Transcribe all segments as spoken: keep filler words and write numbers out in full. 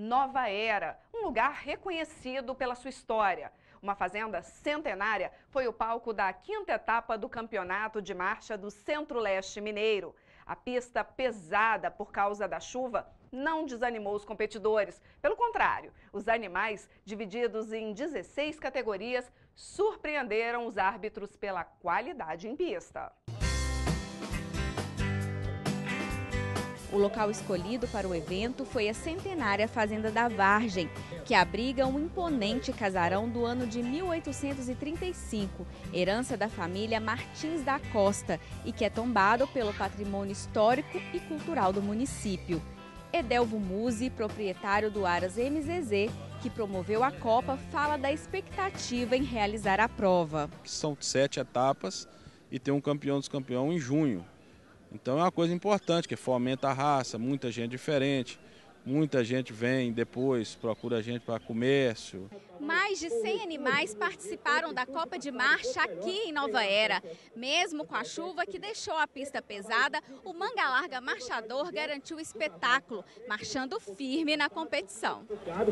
Nova Era, um lugar reconhecido pela sua história. Uma fazenda centenária foi o palco da quinta etapa do Campeonato de Marcha do Centro-Leste Mineiro. A pista, pesada por causa da chuva, não desanimou os competidores. Pelo contrário, os animais, divididos em dezesseis categorias, surpreenderam os árbitros pela qualidade em pista. O local escolhido para o evento foi a centenária Fazenda da Vargem, que abriga um imponente casarão do ano de mil oitocentos e trinta e cinco, herança da família Martins da Costa, e que é tombado pelo patrimônio histórico e cultural do município. Edelvo Musi, proprietário do Aras M Z Z, que promoveu a Copa, fala da expectativa em realizar a prova. São sete etapas e tem um campeão dos campeões em junho. Então é uma coisa importante, que fomenta a raça, muita gente diferente, muita gente vem depois, procura a gente para comércio. Mais de cem animais participaram da Copa de Marcha aqui em Nova Era. Mesmo com a chuva que deixou a pista pesada, o Manga Larga Marchador garantiu o espetáculo, marchando firme na competição.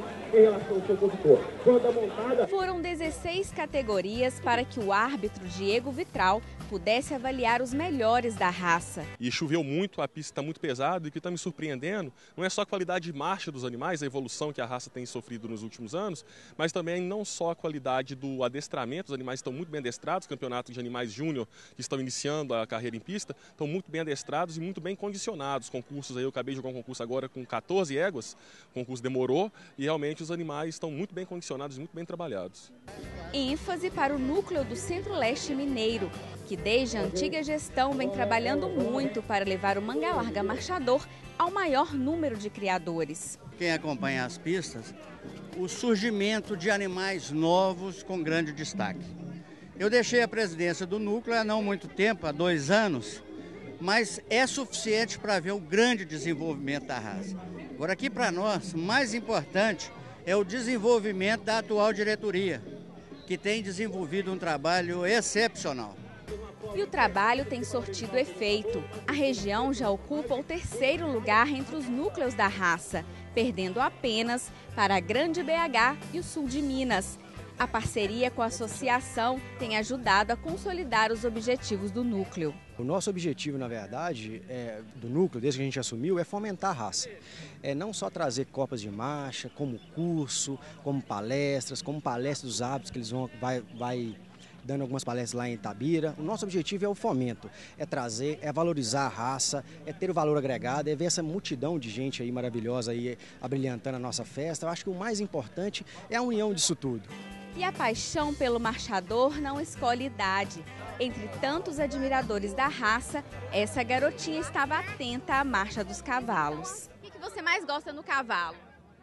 Foram dezesseis categorias para que o árbitro Diego Vitral pudesse avaliar os melhores da raça. E choveu muito, a pista está muito pesada, e o que está me surpreendendo não é só a qualidade de marcha dos animais, a evolução que a raça tem sofrido nos últimos anos, mas também não só a qualidade do adestramento, os animais estão muito bem adestrados, campeonatos de animais júnior que estão iniciando a carreira em pista, estão muito bem adestrados e muito bem condicionados. Concursos aí, eu acabei de jogar um concurso agora com quatorze éguas, o concurso demorou e realmente os animais estão muito bem condicionados e muito bem trabalhados. ênfase para o núcleo do Centro-Leste Mineiro, que desde a antiga gestão vem trabalhando muito para levar o Manga Larga Marchador ao maior número de criadores. Quem acompanha as pistas, o surgimento de animais novos com grande destaque. Eu deixei a presidência do núcleo há não muito tempo, há dois anos, mas é suficiente para ver o grande desenvolvimento da raça. Agora aqui para nós, mais importante é o desenvolvimento da atual diretoria, que tem desenvolvido um trabalho excepcional. E o trabalho tem sortido efeito. A região já ocupa o terceiro lugar entre os núcleos da raça, perdendo apenas para a Grande B H e o sul de Minas. A parceria com a associação tem ajudado a consolidar os objetivos do núcleo. O nosso objetivo, na verdade, é, do núcleo, desde que a gente assumiu, é fomentar a raça. É não só trazer copas de marcha, como curso, como palestras, como palestras dos hábitos que eles vão vai, vai dando algumas palestras lá em Itabira. O nosso objetivo é o fomento, é trazer, é valorizar a raça, é ter o valor agregado, é ver essa multidão de gente aí maravilhosa aí abrilhantando a nossa festa. Eu acho que o mais importante é a união disso tudo. E a paixão pelo marchador não escolhe idade. Entre tantos admiradores da raça, essa garotinha estava atenta à marcha dos cavalos. O que você mais gosta no cavalo?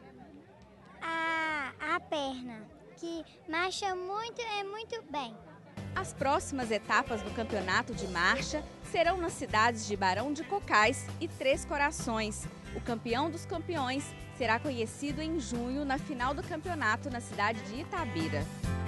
A, a perna, que marcha muito, é muito bem. As próximas etapas do campeonato de marcha serão nas cidades de Barão de Cocais e Três Corações. O campeão dos campeões será conhecido em junho na final do campeonato na cidade de Itabira.